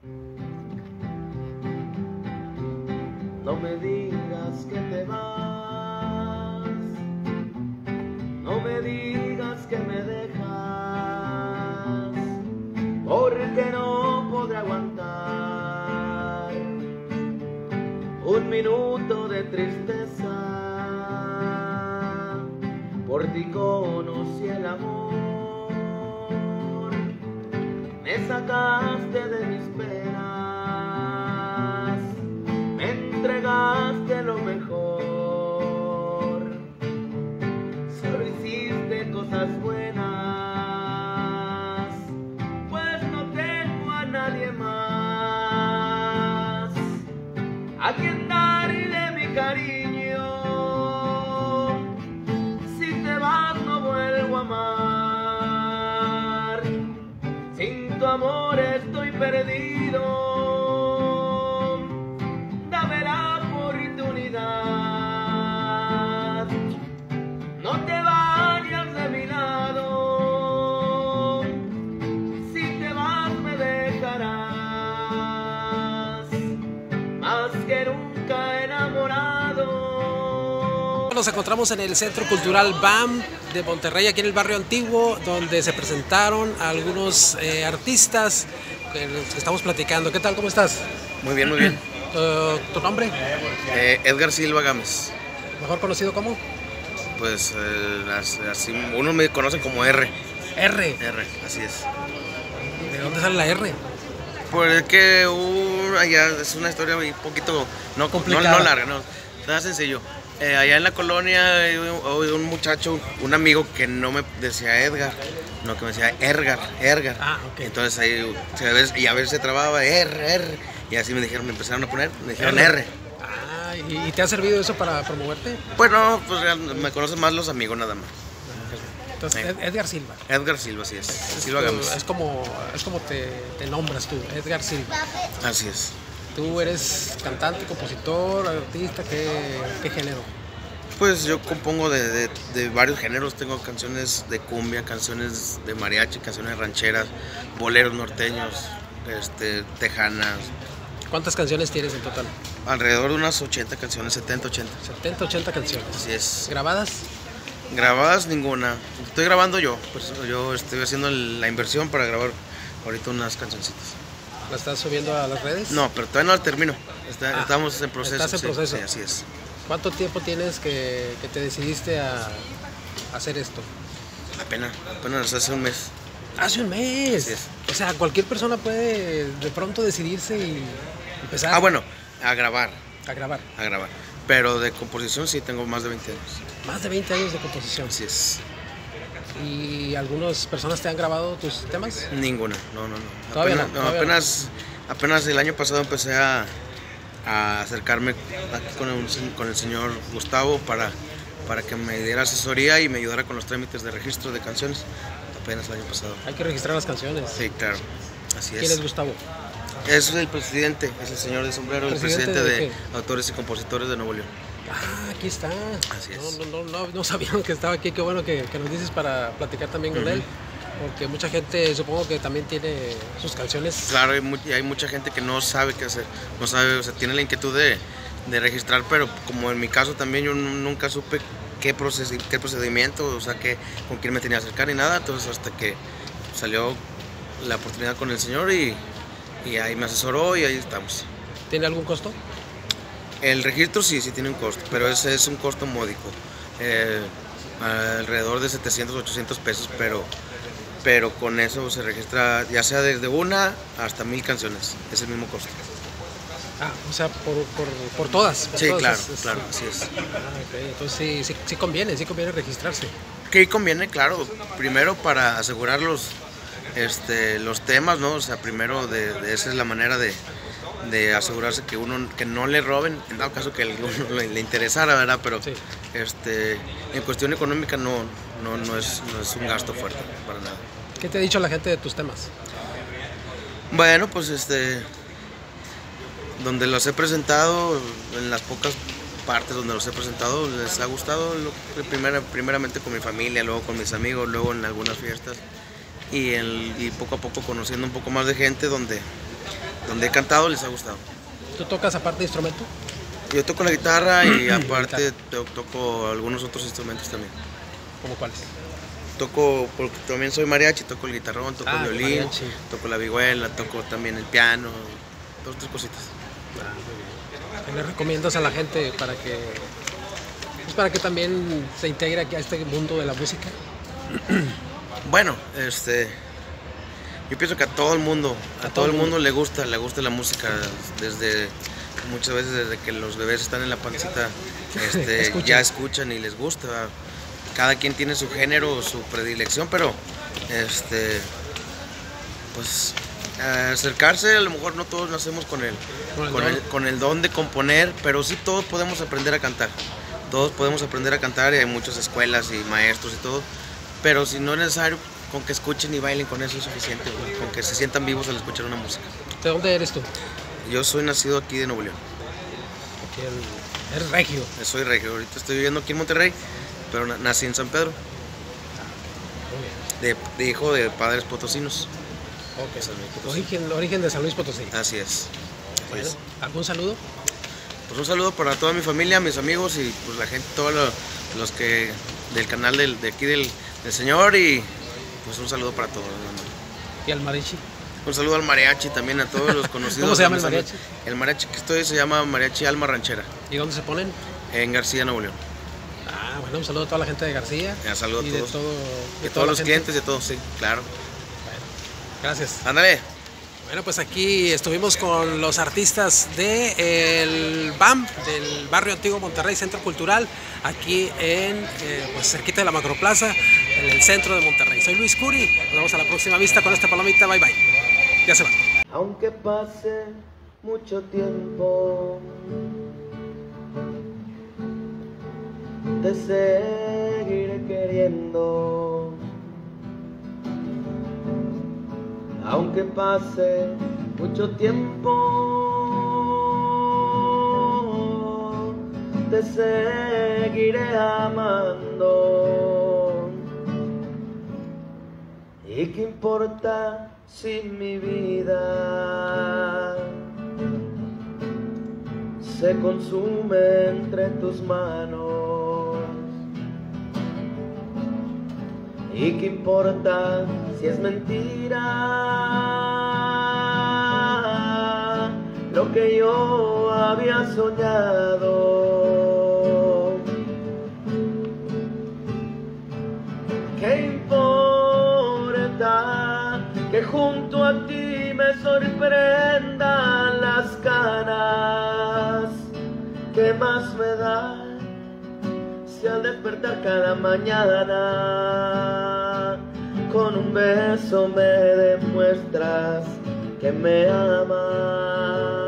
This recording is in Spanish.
No me digas que te vas, no me digas que me dejas, porque no podré aguantar un minuto de tristeza. Por ti conocí el amor, me sacaste de mis penas, me entregaste lo mejor, solo hiciste cosas buenas, pues no tengo a nadie más a quien darle mi cariño. Si te vas no vuelvo a amar, sin tu amor estoy perdido. Dame la oportunidad, no te vayas de mi lado. Si te vas me dejarás más que nunca enamorado. Nos encontramos en el Centro Cultural BAM de Monterrey, aquí en el barrio antiguo, donde se presentaron algunos artistas que estamos platicando. ¿Qué tal? ¿Cómo estás? Muy bien, muy bien. ¿Tu nombre? Edgar Silva Gámez. ¿Mejor conocido como? Pues así, unos me conocen como R. R. R, así es. ¿De dónde sale la R? Pues es que allá es una historia un poquito, no larga, no, nada sencillo. Allá en la colonia hay un muchacho, un amigo que no me decía Edgar, no, que me decía Ergar. Ah, ok. Entonces ahí a veces se trababa R, y así me empezaron a poner, me dijeron R. Ah, ¿y te ha servido eso para promoverte? Bueno, pues me conocen más los amigos nada más. Entonces, Edgar Silva. Edgar Silva, así es. Silva Gámez. Es como te nombras tú, Edgar Silva. Así es. ¿Tú eres cantante, compositor, artista? ¿Qué género? Pues yo compongo de varios géneros. Tengo canciones de cumbia, canciones de mariachi, canciones rancheras, boleros norteños, tejanas. ¿Cuántas canciones tienes en total? Alrededor de unas 80 canciones, 70, 80. 70, 80 canciones. Así es. ¿Grabadas? Grabadas ninguna. Estoy grabando yo. Pues yo estoy haciendo la inversión para grabar ahorita unas cancioncitas. ¿La estás subiendo a las redes? No, pero todavía no la termino. Estamos en proceso. ¿Estás en proceso? Sí, así es. ¿Cuánto tiempo tienes que te decidiste a hacer esto? Apenas hace un mes. Hace un mes. Así es. O sea, cualquier persona puede de pronto decidirse y empezar A grabar. a grabar. Pero de composición sí tengo más de 20 años. Más de 20 años de composición. Así es. ¿Y algunas personas te han grabado tus temas? Ninguna, no. Todavía no. Apenas el año pasado empecé a acercarme aquí con el señor Gustavo para que me diera asesoría y me ayudara con los trámites de registro de canciones. Apenas el año pasado. Hay que registrar las canciones. Sí, claro. Así es. ¿Quién es Gustavo? Es el presidente, es el señor de sombrero, el presidente de autores y compositores de Nuevo León. Ah, aquí está. Así es. No sabíamos que estaba aquí. Qué bueno que nos dices para platicar también con él. Porque mucha gente, supongo que también tiene sus canciones. Claro, hay mucha gente que no sabe qué hacer. No sabe, o sea, tiene la inquietud de registrar, pero como en mi caso también yo nunca supe qué procedimiento, o sea, con quién me tenía que acercar ni nada. Entonces hasta que salió la oportunidad con el señor y ahí me asesoró y ahí estamos. ¿Tiene algún costo? El registro sí tiene un costo, pero ese es un costo módico, alrededor de 700, 800 pesos, pero con eso se registra ya sea desde 1 hasta 1000 canciones, es el mismo costo. Ah, o sea, por todas. Sí, todas, claro, así es. Okay. Entonces sí conviene registrarse. Que conviene, claro, primero para asegurar los temas, ¿no? O sea, primero esa es la manera de asegurarse que no le roben, en dado caso que a alguno le interesara, ¿verdad? Pero sí. En cuestión económica no es un gasto fuerte, para nada. ¿Qué te ha dicho la gente de tus temas? Bueno, pues donde los he presentado, en las pocas partes donde los he presentado, les ha gustado, primeramente con mi familia, luego con mis amigos, luego en algunas fiestas y poco a poco conociendo un poco más de gente donde donde he cantado les ha gustado. ¿Tú tocas aparte de instrumento? Yo toco la guitarra y aparte toco algunos otros instrumentos también. ¿Cómo cuáles? Toco, porque también soy mariachi, toco el guitarrón, toco el violín, mariachi. toco la vihuela, toco también el piano, todas estas cositas. ¿Qué le recomiendas a la gente para que también se integre aquí a este mundo de la música? Bueno, yo pienso que a todo el mundo le gusta la música, muchas veces desde que los bebés están en la pancita, ya escuchan y les gusta. Cada quien tiene su género, su predilección, pero pues acercarse, a lo mejor no todos nacemos con el don de componer, pero sí todos podemos aprender a cantar. Todos podemos aprender a cantar y hay muchas escuelas y maestros y todo, pero si no es necesario, con que escuchen y bailen, con eso es suficiente, con que se sientan vivos al escuchar una música. ¿De dónde eres tú? Yo soy nacido aquí de Nuevo León. ¿Eres regio? Soy regio, ahorita estoy viviendo aquí en Monterrey, pero nací en San Pedro. De hijo de padres potosinos. Okay. Origen de San Luis Potosí. Así es. Bueno, ¿algún saludo? Pues un saludo para toda mi familia, mis amigos y pues la gente, todos los que del canal de aquí del señor, y pues un saludo para todos. ¿Y al mariachi? Un saludo al mariachi también, a todos los conocidos. ¿Cómo se llama el mariachi? El mariachi que estoy se llama Mariachi Alma Ranchera. ¿Y dónde se ponen? En García, Nuevo León. Bueno, un saludo a toda la gente de García. Un saludo a todos. De todos los clientes, de todos, sí, claro. Bueno, gracias. Ándale. Bueno, pues aquí estuvimos con los artistas del BAM, del Barrio Antiguo Monterrey, Centro Cultural, aquí pues cerquita de la Macroplaza, en el centro de Monterrey. Soy Luis Curi, nos vemos a la próxima vista con esta palomita, bye bye. Ya se va. Aunque pase mucho tiempo, te seguiré queriendo. Aunque pase mucho tiempo, te seguiré amando. ¿Y qué importa si mi vida se consume entre tus manos? ¿Y qué importa si es mentira lo que yo había soñado? ¿Qué importa que junto a ti me sorprendan las canas? ¿Qué más me da si al despertar cada mañana con un beso me demuestras que me amas?